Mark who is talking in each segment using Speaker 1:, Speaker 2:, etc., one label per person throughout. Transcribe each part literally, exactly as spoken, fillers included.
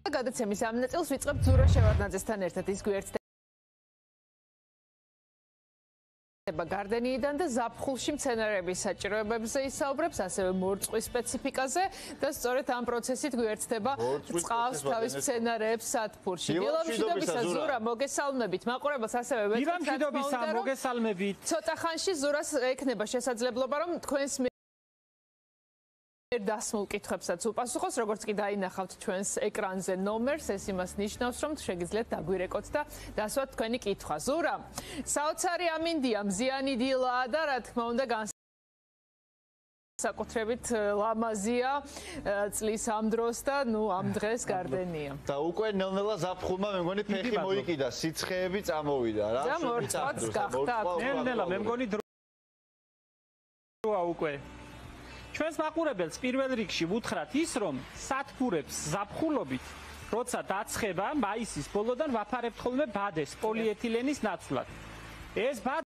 Speaker 1: გადაცემის ამ ნაწილს ვიწყებთ ზურა შევარდნაძესთან ერთად. ის გვერდდება გარდენიიდან და ზაფხულში მცენარეების საჭიროებებზე ისაუბრებს, ასევე მორწყვის სპეციფიკაზე და სწორედ ამ პროცესით გვერდდება წყავს თავის მცენარეებს სათბურში. დილამშვიდობისა ზურა, მოგესალმებით. მაყურებელს ასევე
Speaker 2: დილამშვიდობისა, მოგესალმებით.
Speaker 1: ცოტა ხანში ზურას ექნება შესაძლებლობა, რომ თქვენს დასმულ კითხვებსაც უპასუხოს, როგორც კი დაინახავთ ჩვენს ეკრანზე ნომერს, ეს იმას ნიშნავს, რომ შეგიძლიათ დაგვირეკოთ და დასვათ თქვენი კითხვა. ზურა, საოცარი ამინდია, მზიანი დილაა და რა თქმა უნდა განსაკუთრებით ლამაზია წლის ამ დროს და ნუ ამ დღეს გარდენია.
Speaker 3: და უკვე ნელ-ნელა ზაფხულმა მე მგონი ფეხი მოიკიდა, სიცხეები წამოვიდა რა.
Speaker 1: და მორწყვაც გახდა.
Speaker 2: ნელ-ნელა მე მგონი დროა უკვე. ჩვენს მაყურებელს პირველ რიგში ვუთხრათ ის, რომ სათბურებს ზაფხულობით, როცა დაცხება, მაისის ბოლოდან ვაფარებთ ხოლმე ბადეს პოლიეთილენის ნაცვლად. ეს ბადე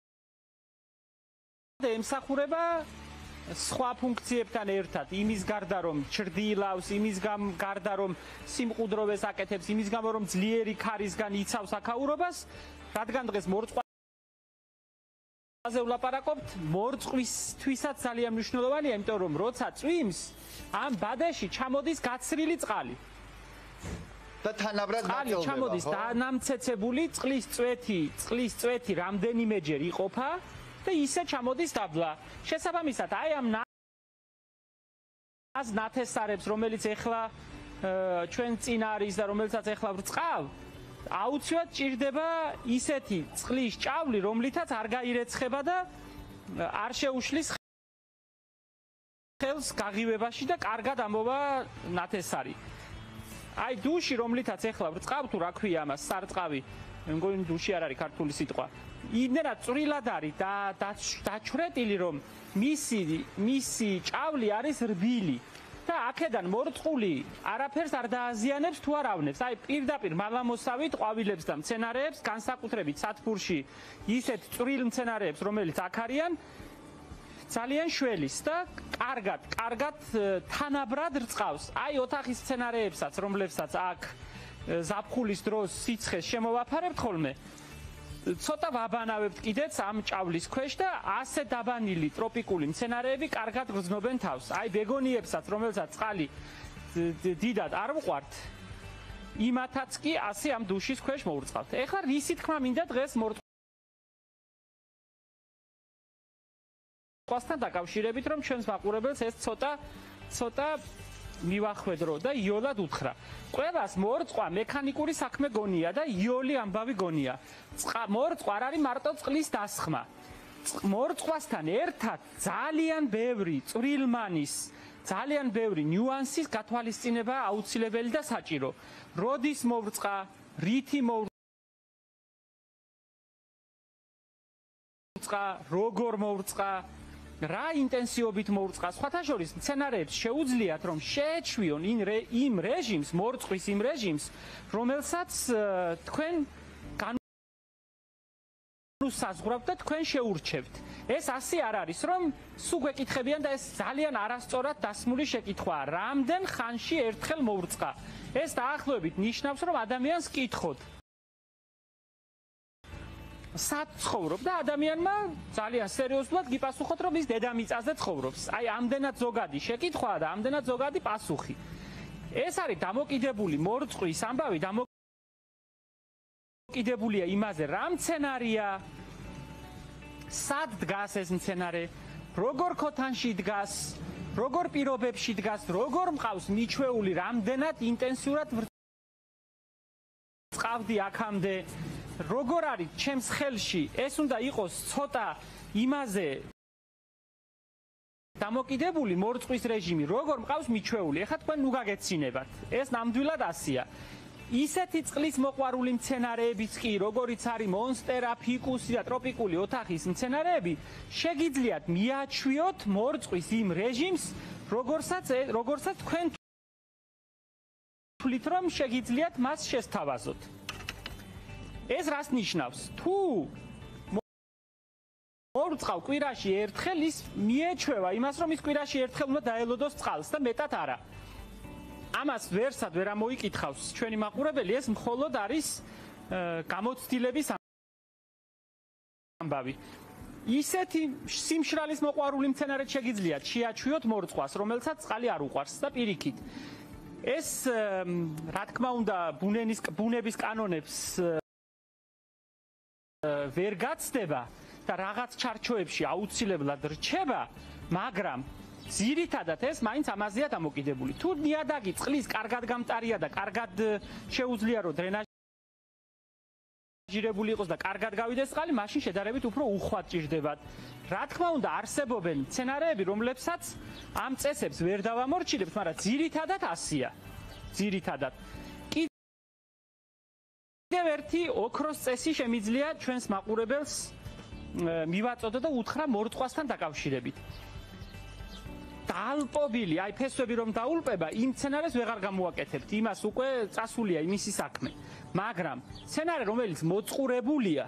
Speaker 2: ემსახურება სხვა ფუნქციებთან ერთად, იმის გარდა რომ ჩრდილავს, იმის გარდა რომ სიმყუდროვეს აკეთებს, იმის გამო რომ ძლიერი ქარისგან იცავს აქაურობას, რადგან დღეს მორწყვა აზე ვლაპარაკობთ, მორწყვისთვისაც ძალიან მნიშვნელოვანია, იმიტომ რომ როცა წვიმს, ამ ბადეში ჩამოდის გაცრილი წყალი.
Speaker 3: და თანაბრად
Speaker 2: წყალი ჩამოდის დანამცეცებული, წყლის წვეთი, წყლის წვეთი რამდენიმეჯერ იყოფა და ისე ჩამოდის დაბლა. შესაბამისად, აი ამ ნათესარებს, რომელიც ეხლა ჩვენ წინ არის და რომელსაც ეხლა ვრწყავ, აუცილებლად ჭირდება ისეთი წყლის ჭავლი, რომლითაც არ გაირეცხება და არ შეუშლის ხელს გაღივებაში და კარგად ამოვა ნათესარი. აი დუში, რომლითაც ეხლა ვრწყავ, თუ რა ქვია ამას, სარწყავი, მე მგონი დუში არ არის ქართული სიტყვა. იმდენად წვრილად არის და დაჩვრეტილი, რომ მისი მისი ჭავლი არის რბილი. და აქედან მორწყული არაფერს არ დააზიანებს თუ არ ავნებს. აი პირდაპირ მალამოსავით ყვავილებს და მცენარეებს, განსაკუთრებით სათბურში ისეთ წვრილ მცენარეებს, რომელიც აქ არიან, ძალიან შველის და კარგად, კარგად თანაბრად რწყავს. აი ოთახის მცენარეებსაც, რომლებსაც აქ ზაფხულის დროს სიცხეს შემოვაფარებთ ხოლმე, ცოტა ვაბანავებთ კიდეც ამ ჭავლის ქვეშ და ასე დაბანილი ტროპიკული მცენარეები კარგად გრძნობენ თავს. აი ბეგონიებსაც, რომელსაც წყალი დიდად არ ვყვართ, იმათაც კი ასე ამ დუშის ქვეშ მოურწყავთ. ეხლა რისი თქმა მინდა დღეს მორწყვასთან დაკავშირებით, რომ ჩვენს მაყურებელს ეს ცოტა ცოტა მივახვედრო და იოლად უთხრა. ყველას მორწყვა მექანიკური საქმე გონია და იოლი ამბავი გონია. მორწყვა არ არის მარტო წყლის დასხმა. მორწყვასთან ერთად ძალიან ბევრი წვრილმანის, ძალიან ბევრი ნიუანსის გათვალისწინება აუცილებელი და საჭირო. როდის მოვრწყა, რითი მოვრწყა, როგორ მოვრწყა, რა ინტენსივობით მოურწყა. სხვათა შორის მცენარეებს შეუძლიათ რომ შეეჩვიონ იმ რეჟიმს, მორწყვის იმ რეჟიმს, რომელსაც თქვენ განუსაზღვრავთ და თქვენ შეურჩევთ. ეს ასე არ არის, რომ სულ გვეკითხებიან და ეს ძალიან არასწორად დასმული შეკითხვაა. რამდენ ხანში ერთხელ მოურწყა? ეს დაახლოებით ნიშნავს, რომ ადამიანს კითხოთ. სად ცხოვრობ და ადამიანმა ძალიან სერიოზულად გიპასუხოთ, რომ ის დედამიწაზე ცხოვრობს. აი ამდენად ზოგადი შეკითხვაა და ამდენად ზოგადი პასუხი. ეს არის დამოკიდებული მორწყვის ამბავი, დამოკიდებულია იმაზე, რა მცენარეა, სად დგას ეს მცენარე, როგორ ქოთანში დგას, როგორ პირობებში დგას, როგორ მყავს მიჩვეული, რამდენად ინტენსიურად ვრწყავდი აქამდე. როგორ არის ჩემს ხელში, ეს უნდა იყოს ცოტა იმაზე დამოკიდებული მორწყვის რეჟიმი, როგორ მყავს მიჩვეული. ეხლა თქვენ ნუ გაგეცინებათ. ეს ნამდვილად ასია. ისეთი წყლის მოყვარული მცენარეებიც კი, როგორიც არის მონსტერა, ფიკუსი და ტროპიკული ოთახის მცენარეები, შეგიძლიათ მიაჩვიოთ მორწყვის იმ რეჟიმს, როგორცაც როგორცაც თქვენ თვლით, რომ შეგიძლიათ მას შესთავაზოთ. ეს რას ნიშნავს? თუ მორწყავ კვირაში ერთხელ, ის მიეჩვევა იმას, რომ ის კვირაში ერთხელ უნდა დაელოდოს წყალს და მეტად არა. ამას ვერსად ვერ ამოიკითხავს ჩვენი მაყურებელი, ეს მხოლოდ არის გამოცდილების ამბავი. ისეთი სიმშრალის მოყვარული მცენარედ შეგიძლიათ შეაჩვიოთ მორწყვას, რომელსაც წყალი არ უყვარს და პირიქით. ეს რა თქმა უნდა ბუნების ბუნების კანონებს ვერ გაცდება და რაღაც ჩარჩოებში აუცილებლად რჩება, მაგრამ ძირითადად ეს მაინც ამაზეა დამოკიდებული. თუ ნიადაგი წყლის კარგად გამტარია და კარგად შეუძლია რომ დრენაჟირებული იყოს და კარგად გავიდეს წყალი, მაშინ შედარებით უფრო უხვად ჭირდებათ. რა თქმა უნდა, არსებობენ მცენარეები, რომლებსაც ამ წესებს ვერ დავამორჩილებთ, მაგრამ ძირითადად ასია. ძირითადად. კიდევ ერთი ოქროს წესი შემიძლია ჩვენს მაყურებელს მივაწოდო და უთხრა მორწყვასთან დაკავშირებით. დაალპობილი, აი ფესვები რომ დაულპება, იმ მცენარეს ვეღარ გამოაკეთებთ, იმას უკვე წასულია იმისი საქმე. მაგრამ მცენარე, რომელიც მოწყურებულია,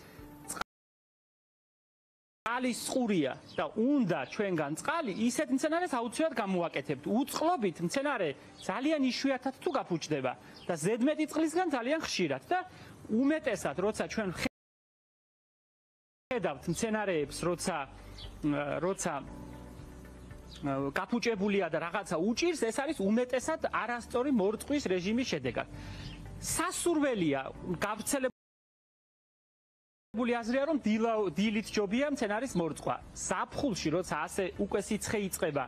Speaker 2: წყალის წყურია და უნდა ჩვენგან წყალი, ისეთ მცენარეს აუცილებლად გამოაკეთებთ. უწყლობით მცენარე ძალიან იშვიათად თუ გაფუჭდება და ზედმეტი წყლისგან ძალიან ხშირად და უმეტესად, როცა ჩვენ ხედავთ მცენარეებს, როცა როცა გაფუჭებულია და რაღაცა უჭირს, ეს არის უმეტესად არასწორი მორწყვის რეჟიმის შედეგად. სასურველია გავრცელებული აზრია, რომ დილით ჯობია მცენარის მორწყვა. ზაფხულში, როცა ასე უკვე სიცხე იწყება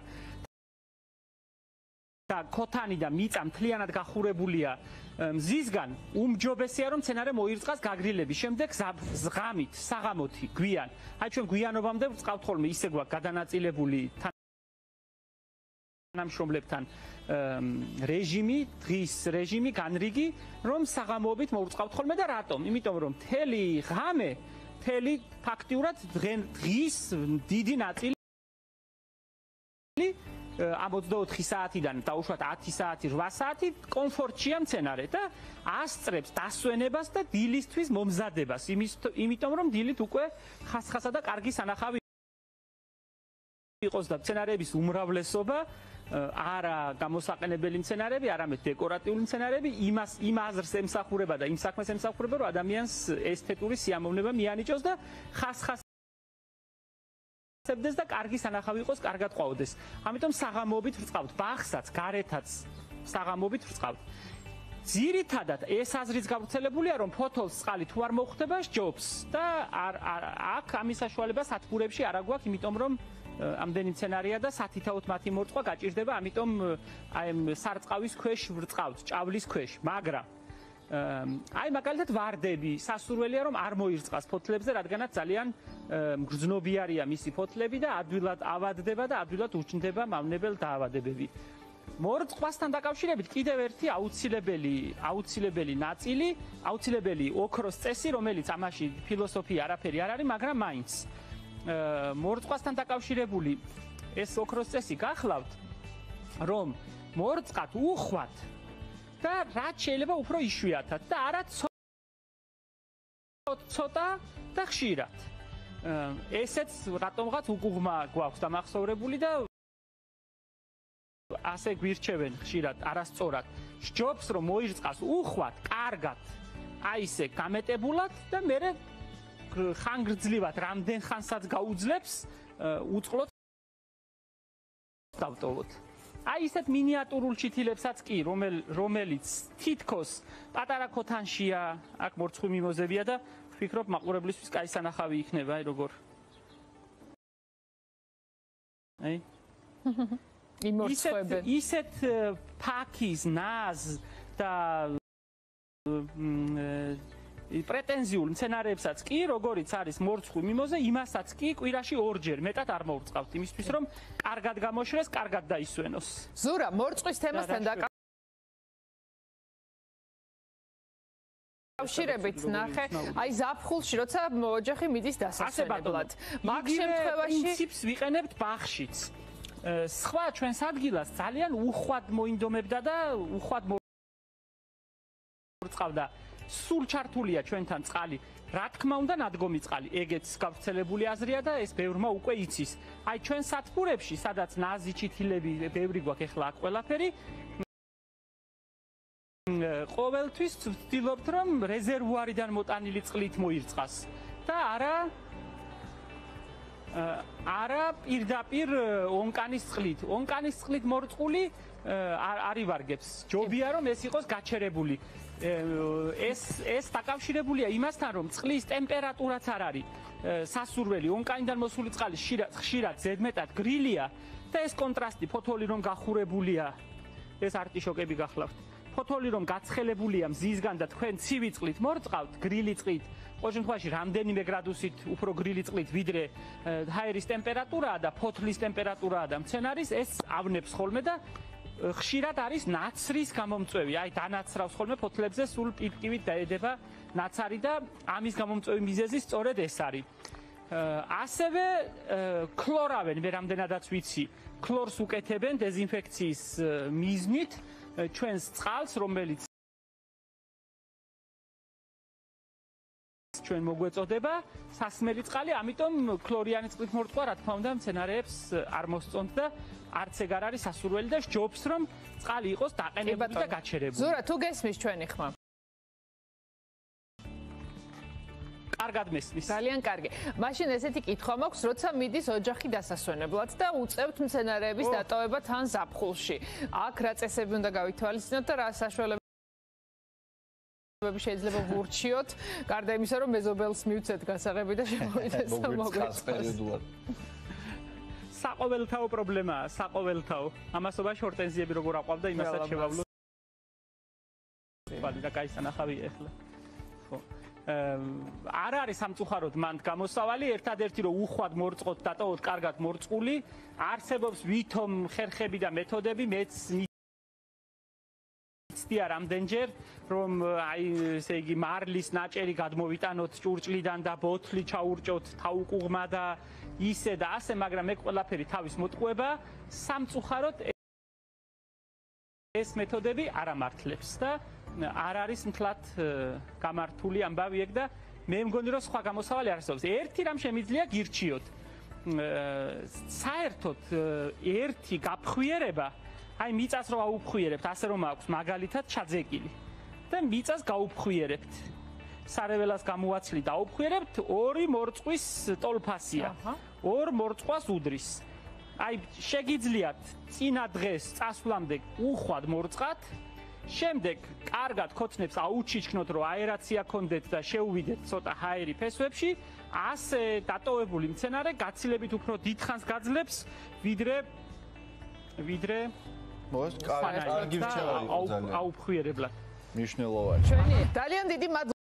Speaker 2: და ქოთანი და მიწა მთლიანად გახურებულია მზისგან, უმჯობესია რომ მცენარე მოირწყას გაგრილების შემდეგ ზღამით, საღამოთი, გვიან. აი ჩვენ გვიანობამდე ვწყავთ ხოლმე, ისე გვაქვს გადანაწილებული თანამშრომლებთან რეჟიმი, დღის რეჟიმი, განრიგი, რომ საღამოობით მოვწყავთ ხოლმე და რატომ? იმიტომ რომ მთელი ღამე, მთელი ფაქტიურად დღის დიდი ნაწილი ამ ოცდაოთხი საათიდან დაუშვათ ათი საათი, რვა საათი კომფორტშია მცენარე და ასწრებს დასვენებას და დილისთვის მომზადებას, იმიტომ რომ დილით უკვე ხასხასა და კარგი სანახავი იყოს და მცენარეების უმრავლესობა არა გამოსაყენებელი მცენარეები, არამედ დეკორატიული მცენარეები იმას იმ აზრს ემსახურება და იმ საქმეს ემსახურება, რომ ადამიანს ესთეტური სიამოვნება მიანიჭოს და ხასხასებდეს და კარგი სანახავი იყოს, კარგად ყვაოდეს. ამიტომ საღამოობით ვრწყავთ, ბაღსაც, გარეთაც საღამოობით ვრწყავთ. ძირითადად ეს აზრიც გავრცელებულია, რომ ფოთოლს წყალი თუ არ მოხვდება, სჯობს და აქ ამის საშუალება სათბურებში არ აგვაქვს, იმიტომ რომ ამდენი მცენარეა და სათითაოდ მათი მორწყვა გაჭირდება, ამიტომ აი სარწყავის ქვეშ ვრწყავთ, ჭავლის ქვეშ, მაგრამ აი მაგალითად ვარდები, სასურველია რომ არ მოირწყას ფოთლებზე, რადგანაც ძალიან მგრძნობიარია მისი ფოთლები და ადვილად ავადდება და ადვილად უჩნდება მავნებელ დაავადებები. მორწყვასთან დაკავშირებით კიდევ ერთი აუცილებელი აუცილებელი ნაწილი, აუცილებელი ოქროს წესი, რომელიც ამაში ფილოსოფია არაფერი არ არის, მაგრამ მაინც მორწყვასთან დაკავშირებული ეს ოქროს წესი გახლავთ, რომ მორწყვად უხვად და რაც შეიძლება უფრო იშვიათად და არა ცოტა და ხშირად. ესეც რატომღაც უკუღმა გვაქვს დამახსოვრებული და ასე გვირჩევენ ხშირად არასწორად. სჯობს რომ მოირწყას უხვად, კარგად, აი ესე გამეტებულად და მერე ხანგრძლივად რამდენ ხანსაც გაუძლებს უწყლოდ დავტოვოთ. აი ისეთ მინიატურულ ჩითილებსაც კი, რომელიც თითქოს პატარა ქოთანშია, აქ მორწყვი მიმოზებია და ვფიქრობ მაყურებლისთვის კაი სანახავი იქნება, აი როგორ. აი
Speaker 1: იმორწყვებენ.
Speaker 2: ისეთ ფაქის, ნაზ და პრეტენზიულ მცენარეებსაც კი, როგორიც არის მორწყვი მიმოზე, იმასაც კი კვირაში ორჯერ მეტად არ მოვრწყავთ, იმისთვის რომ კარგად გამოშრეს, კარგად დაისვენოს.
Speaker 1: ზურა, მორწყვის თემასთან დაკავშირებით ნახე, აი ზაფხულში, როცა ოჯახი მიდის დასასვენებლად. მაგ შემთხვევაში
Speaker 2: პრინციპს ვიყენებთ ბაღშიც. სხვა ჩვენს ადგილას ძალიან უხვად მოინდომებდა და უხვად მორწყავდა. სულ ჩართულია ჩვენთან წყალი. რა თქმა უნდა, ნადგომი წყალი, ეგეც გავრცელებული აზრია და ეს ბევრმა უკვე იცის. აი ჩვენ სათბურებში, სადაც ნაზი ჩითილები ბევრი გვაქვს ახლა აქ ყველაფერი, ყოველთვის ვცდილობთ რომ რეზერვუარიდან მოტანილი წყლით მოირწყას და არა არა პირდაპირ ონკანის წყლით. ონკანის წყლით მორწყული არ ივარგებს. ჯობია რომ ეს იყოს გაჩერებული. ეს ეს დაკავშირებულია იმასთან რომ წყლის ტემპერატურაც არ არის სასურველი ონკანიდან მოსული წყალი ხშირად ზედმეტად გრილია და ეს კონტრასტი ფოთოლი რომ გახურებულია ეს არტიშოკები გახლავთ. ფოთოლი რომ გაცხელებულია მზისგან და თქვენ ცივი წყლით მორწყავთ გრილი წყლით ყოველ შემთხვევაში რამდენიმე გრადუსით უფრო გრილი წყლით ვიდრე ჰაერის ტემპერატურაა და ფოთლის ტემპერატურაა და მცენარის ეს ავნებს ხოლმე და ხშირად არის ნაცრის გამომწვევი. აი დანაცრავს ხოლმე ფოთლებზე სულ პიპკივით დაედება ნაცარი და ამის გამომწვევი მიზეზი სწორედ ეს არის. ასევე ქლორავენ მე რამდენადაც ვიცი ქლორს უკეთებენ დეზინფექციის მიზნით ჩვენს წყალს რომელიც ჩვენ მოგვეწოდება სასმელი წყალი, ამიტომ ქლორიანი წყლით მორწყვა რა თქმა უნდა მცენარეებს არ მოსწონთ და არც ეგ არ არის სასურველი და სჯობს რომ წყალი იყოს დაყენებული და გაჩერებული.
Speaker 1: ზურა, თუ გესმის ჩვენი ხმა?
Speaker 2: კარგად მესმის.
Speaker 1: ძალიან კარგი. მაშინ ესეთი კითხვა მაქვს, როცა მიდის ოჯახი დასასვენებლად და უწევთ მცენარეების დატოვება თან ზაფხულში. აქ რა წესები უნდა გავითვალისწინოთ და რა საშუალებები შეიძლება ვურჩიოთ, გარდა იმისა, რომ მეზობელს მივცეთ გასაღები და შემოვიდეს მოგეწყოს.
Speaker 2: საყოველთაო პრობლემაა, საყოველთაო. ამასობაში ჰორტენზიები როგორ აყვავდა, იმასაც შევავლო. ბალი და გაისანახავი ახლა. ხო. არ არის სამწუხაროდ მანდ გამოსავალი, ერთადერთი რომ უხვად მორწყოთ, დატოვოთ კარგად მორწყული, არსებობს ვითომ ხერხები და მეთოდები, მეც ცდია რამდენჯერ რომ აი ესე იგი მარლის ნაჭერი გადმოვიტანოთ ჭურჭლიდან და ბოთლი ჩაურჭოთ თაუკუღმა და ისე და ასე, მაგრამ ეგ ყველაფერი თავის მოტყუება სამწუხაროდ ეს მეთოდები არ ამართლებს და არ არის მთლად გამართული ამბავი ეგ და მე მგონი რომ სხვა გამოსავალი არ არსებობს. ერთი რამ შემიძლია გირჩიოთ. საერთოდ ერთი გაფხვიერება აი მიწას რო აუფხვიერებთ, ასე რომ აქვს მაგალითად ჩაძეკილი და მიწას გაუფხვიერებთ. სარეველას გამოაცლი და აუფხვიერებთ, ორი მორწყვის ტოლფასია. ორ მორწყვას უდრის. აი შეგიძლიათ წინა დღეს წასვლამდე უხვად მორწყათ, შემდეგ კარგად ქოთნებს აუჩიჩქნოთ, რომ აერაცია გქონდეთ და შეუვიდეთ ცოტა ჰაერი ფესვებში, ასე დატოვებული მცენარე გაცილებით უფრო დიდხანს გაძლებს, ვიდრე ვიდრე
Speaker 3: მოს კარგი რჩევა იყო ძალიან
Speaker 2: აუფხვიერებლად.
Speaker 3: მნიშვნელოვანი.
Speaker 1: ჩვენი ძალიან დიდი